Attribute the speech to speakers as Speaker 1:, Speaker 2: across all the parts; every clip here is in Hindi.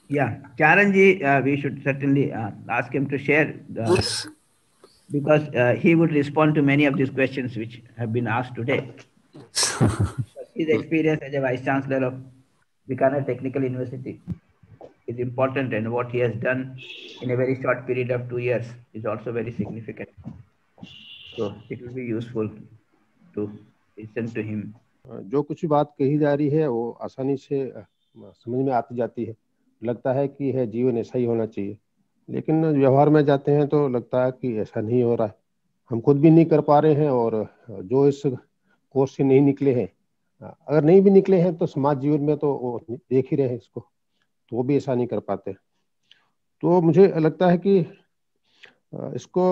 Speaker 1: Yeah, Charanji, we should certainly ask him to share because he would respond to many of these questions which have been asked today. His experience as a vice chancellor of Bikaner Technical University is important, and what he has done in a very short period of 2 years is also very significant. So it will be useful to listen to him.
Speaker 2: जो कुछ भी बात कही जा रही है वो आसानी से समझ में आती जाती है, लगता है कि है जीवन ऐसा ही होना चाहिए, लेकिन व्यवहार में जाते हैं तो लगता है कि ऐसा नहीं हो रहा है। हम खुद भी नहीं कर पा रहे हैं, और जो इस कोर्स से नहीं निकले हैं, अगर नहीं भी निकले हैं तो समाज जीवन में तो वो देख ही रहे हैं इसको, तो वो भी ऐसा नहीं कर पाते। तो मुझे लगता है कि इसको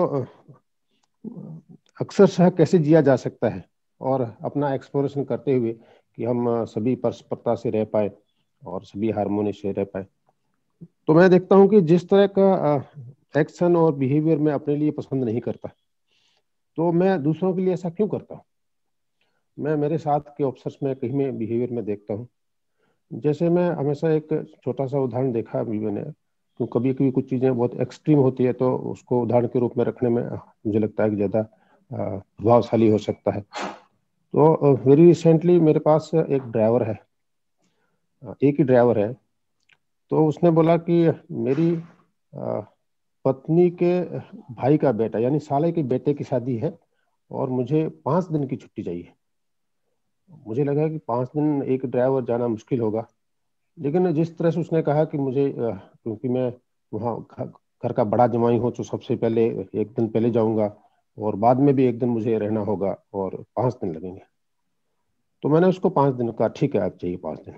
Speaker 2: अक्सर कैसे जिया जा सकता है, और अपना एक्सप्लोरेशन करते हुए कि हम सभी परस्परता से रह पाए और सभी हारमोनी से रह पाए। तो मैं देखता हूँ कि जिस तरह का एक्शन और बिहेवियर मैं अपने लिए पसंद नहीं करता, तो मैं दूसरों के लिए ऐसा क्यों करता हूँ। मैं मेरे साथ के ऑफिसर्स में कहीं में बिहेवियर में देखता हूँ, जैसे मैं हमेशा एक छोटा सा उदाहरण देखा अभी मैंने, तो कभी कभी कुछ चीज़ें बहुत एक्सट्रीम होती है तो उसको उदाहरण के रूप में रखने में मुझे लगता है कि ज़्यादा प्रभावशाली हो सकता है। तो वेरी रिसेंटली मेरे पास एक ड्राइवर है, एक ही ड्राइवर है। तो उसने बोला कि मेरी पत्नी के भाई का बेटा यानी साले के बेटे की शादी है और मुझे 5 दिन की छुट्टी चाहिए। मुझे लगा कि 5 दिन एक ड्राइवर जाना मुश्किल होगा, लेकिन जिस तरह से उसने कहा कि मुझे क्योंकि मैं वहाँ घर का बड़ा जमाई हूँ तो सबसे पहले एक दिन पहले जाऊंगा और बाद में भी एक दिन मुझे रहना होगा और 5 दिन लगेंगे। तो मैंने उसको 5 दिन कहा ठीक है, आप चाहिए 5 दिन।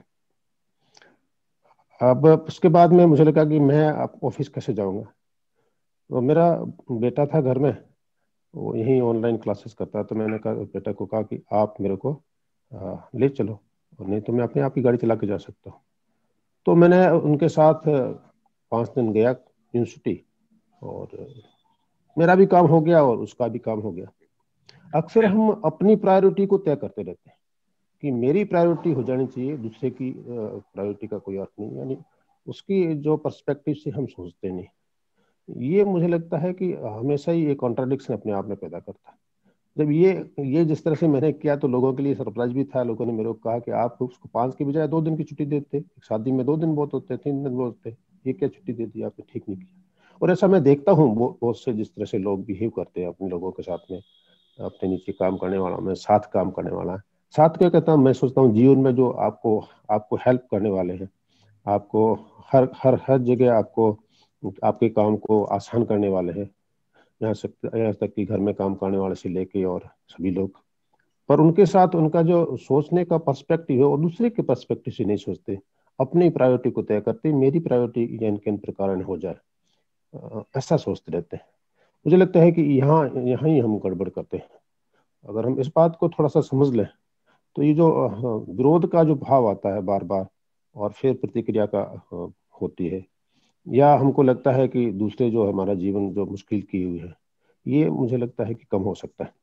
Speaker 2: अब उसके बाद में मुझे लगा कि मैं अब ऑफिस कैसे जाऊंगा। तो मेरा बेटा था घर में, वो यही ऑनलाइन क्लासेस करता है, तो मैंने कहा बेटा को कहा कि आप मेरे को ले चलो, और नहीं तो मैं अपने आप ही गाड़ी चला के जा सकता हूँ। तो मैंने उनके साथ 5 दिन गया यूनिवर्सिटी, और मेरा भी काम हो गया और उसका भी काम हो गया। अक्सर हम अपनी प्रायोरिटी को तय करते रहते हैं कि मेरी प्रायोरिटी हो जानी चाहिए, दूसरे की प्रायोरिटी का कोई अर्थ नहीं, यानी उसकी जो पर्सपेक्टिव से हम सोचते नहीं। ये मुझे लगता है कि हमेशा ही एक कॉन्ट्राडिक्शन अपने आप में पैदा करता है। जब ये जिस तरह से मैंने किया तो लोगों के लिए सरप्राइज भी था। लोगों ने मेरे को कहा कि आप उसको 5 के बजाय 2 दिन की छुट्टी देते, शादी में 2 दिन बहुत होते हैं, 3 दिन बहुत होते हैं, ये क्या छुट्टी दे दी आपने, ठीक नहीं किया। और ऐसा मैं देखता हूँ बहुत से जिस तरह से लोग बिहेव करते हैं अपने लोगों के साथ में, अपने नीचे काम करने वाला में साथ काम करने वाला है। साथ क्या कहता हूँ, मैं सोचता हूँ जीवन में जो आपको आपको हेल्प करने वाले हैं, आपको हर हर हर जगह आपको आपके काम को आसान करने वाले हैं, यहाँ तक कि घर में काम करने वाले से लेके और सभी लोग। पर उनके साथ उनका जो सोचने का पर्सपेक्टिव है वो दूसरे के पर्सपेक्टिव से नहीं सोचते, अपनी प्रायोरिटी को तय करते, मेरी प्रायोरिटी या इनके प्रकार हो जाए, ऐसा सोचते रहते हैं। मुझे लगता है कि यहाँ यहाँ ही हम गड़बड़ करते हैं। अगर हम इस बात को थोड़ा सा समझ लें तो ये जो विरोध का जो भाव आता है बार बार और फिर प्रतिक्रिया का होती है, या हमको लगता है कि दूसरे जो हमारा जीवन जो मुश्किल की हुई है, ये मुझे लगता है कि कम हो सकता है।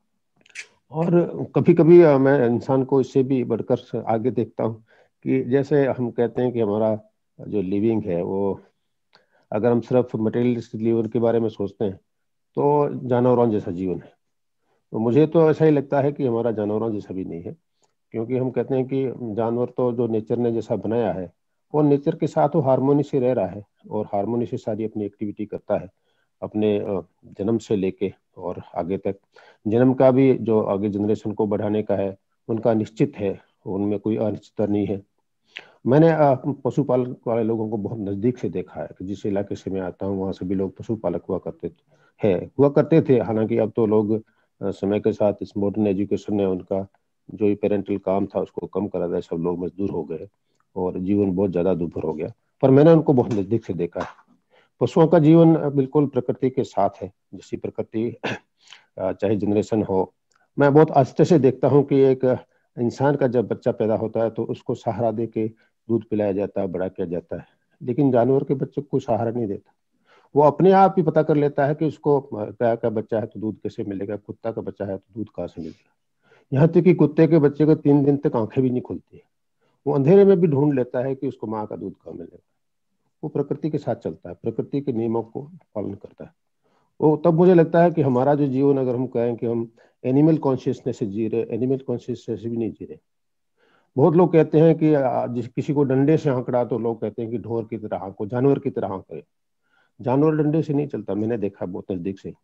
Speaker 2: और कभी कभी मैं इंसान को इससे भी बढ़कर आगे देखता हूँ कि जैसे हम कहते हैं कि हमारा जो लिविंग है वो, अगर हम सिर्फ मटेरियलिस्टिक लिविंग के बारे में सोचते हैं तो जानवरों जैसा जीवन है। तो मुझे तो ऐसा ही लगता है कि हमारा जानवरों जैसा भी नहीं है, क्योंकि हम कहते हैं कि जानवर तो जो नेचर ने जैसा बनाया है वो नेचर के साथ वो हारमोनी से रह रहा है और हारमोनी से सारी अपनी एक्टिविटी करता है, अपने जन्म से लेके और आगे तक। जन्म का भी जो आगे जनरेशन को बढ़ाने का है उनका निश्चित है, उनमें कोई अनिश्चितता नहीं है। मैंने पशुपालन वाले लोगों को बहुत नजदीक से देखा है कि जिस इलाके से मैं आता हूँ वहाँ सभी लोग पशुपालक हुआ करते थे। हालांकि अब तो लोग समय के साथ इस मॉडर्न एजुकेशन ने उनका जो ये पेरेंटल काम था उसको कम करा दिया, सब लोग मजदूर हो गए और जीवन बहुत ज्यादा दुर्भर हो गया। पर मैंने उनको बहुत नजदीक से देखा है। पशुओं का जीवन बिल्कुल प्रकृति के साथ है, जैसी प्रकृति चाहे जनरेशन हो। मैं बहुत आस्थे से देखता हूँ कि एक इंसान का जब बच्चा पैदा होता है तो उसको सहारा दे के दूध पिलाया जाता है, बड़ा किया जाता है, लेकिन जानवर के बच्चे को सहारा नहीं देता। वो अपने आप ही पता कर लेता है कि उसको गाय का बच्चा है तो दूध कैसे मिलेगा, कुत्ता का बच्चा है तो दूध कहाँ से मिलेगा। यहाँ तक कि कुत्ते के बच्चे को 3 दिन तक आंखें भी नहीं खुलती है, वो अंधेरे में भी ढूंढ लेता है कि उसको माँ का दूध कहाँ मिलेगा। वो प्रकृति के साथ चलता है, प्रकृति के नियमों को पालन करता है। वो तब मुझे लगता है कि हमारा जो जीवन, अगर हम कहें कि हम एनिमल कॉन्शियसनेस से जी रहे, एनिमल कॉन्शियसनेस से भी नहीं जी रहे। बहुत लोग कहते हैं कि जिस किसी को डंडे से हाँकड़ा तो लोग कहते हैं कि ढोर की तरह हाँको, जानवर की तरह हाँके। जानवर डंडे से नहीं चलता, मैंने देखा बहुत नजदीक से।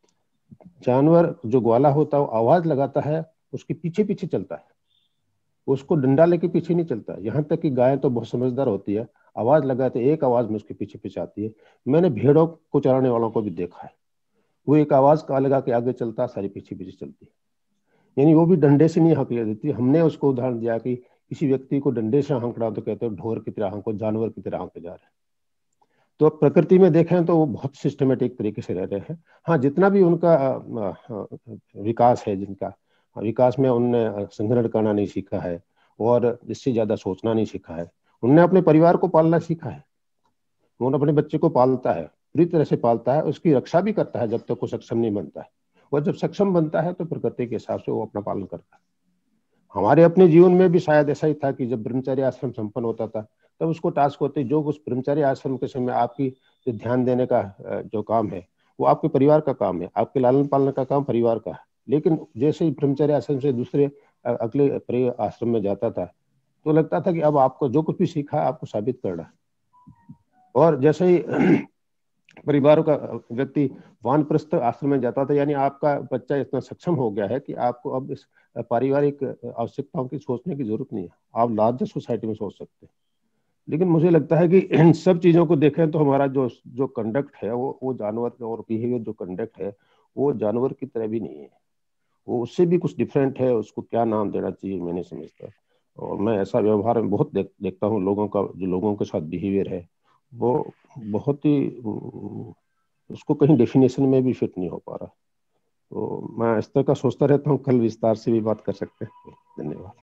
Speaker 2: जानवर जो ग्वाला होता है वो आवाज लगाता है, उसके पीछे पीछे चलता है, उसको डंडा लेके पीछे नहीं चलता। यहाँ तक कि गाय तो बहुत समझदार होती है, आवाज लगाते एक आवाज में उसके पीछे पीछे आती है। मैंने भेड़ों को चराने वालों को भी देखा है, वो एक आवाज का लगा के आगे चलता है, सारी पीछे पीछे चलती है। यानी वो भी डंडे से नहीं हाँक देती। हमने उसको उदाहरण दिया कि किसी व्यक्ति को डंडे से हाँकड़ा तो कहते हो ढोर की तरह हाँको, जानवर की तरह हाँके जा रहे हैं। तो प्रकृति में देखें तो वो बहुत सिस्टमेटिक तरीके से रह रहे हैं। हाँ, जितना भी उनका विकास है, जिनका विकास में उनने संग्रहण करना नहीं सीखा है और इससे ज्यादा सोचना नहीं सीखा है। उनने अपने परिवार को पालना सीखा है, वो अपने बच्चे को पालता है, पूरी तरह से पालता है, उसकी रक्षा भी करता है जब तक वो सक्षम नहीं बनता है। और जब सक्षम बनता है तो प्रकृति के हिसाब से वो अपना पालन करता है। हमारे अपने जीवन में भी शायद ऐसा ही था कि जब ब्रह्मचर्य आश्रम संपन्न होता था तब उसको टास्क होते, जो उस ब्रह्मचर्य आश्रम के समय आपकी जो ध्यान देने का जो काम है वो आपके परिवार का काम है, आपके लालन पालन का काम परिवार का है। लेकिन जैसे ही ब्रह्मचर्य आश्रम से दूसरे अगले आश्रम में जाता था तो लगता था कि अब आपको जो कुछ भी सीखा आपको साबित करना है। और जैसे ही परिवार का व्यक्ति वानप्रस्थ आश्रम में जाता था, यानी आपका बच्चा इतना सक्षम हो गया है कि आपको अब इस पारिवारिक आवश्यकताओं की सोचने की जरूरत नहीं है, आप लार्जर सोसाइटी में सोच सकते हैं। लेकिन मुझे लगता है कि इन सब चीजों को देखें तो हमारा जो जो कंडक्ट है वो जानवर और बिहेवियर जो कंडक्ट है वो जानवर की तरह भी नहीं है, वो उससे भी कुछ डिफरेंट है। उसको क्या नाम देना चाहिए मैं नहीं समझता। और मैं ऐसा व्यवहार में बहुत देखता हूँ लोगों का, जो लोगों के साथ बिहेवियर है वो बहुत ही उसको कहीं डेफिनेशन में भी फिट नहीं हो पा रहा। तो मैं इस तरह का सोचता रहता हूँ, कल विस्तार से भी बात कर सकते हैं। धन्यवाद।